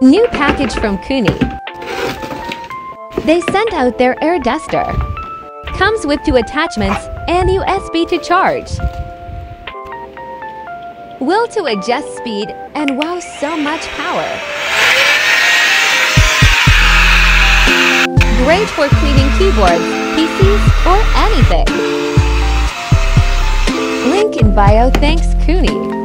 New package from Kuni. They sent out their air duster. Comes with 2 attachments and USB to charge. Wheel to adjust speed and wow, so much power. Great for cleaning keyboards, PCs, or anything. Link in bio. Thanks, Kuni.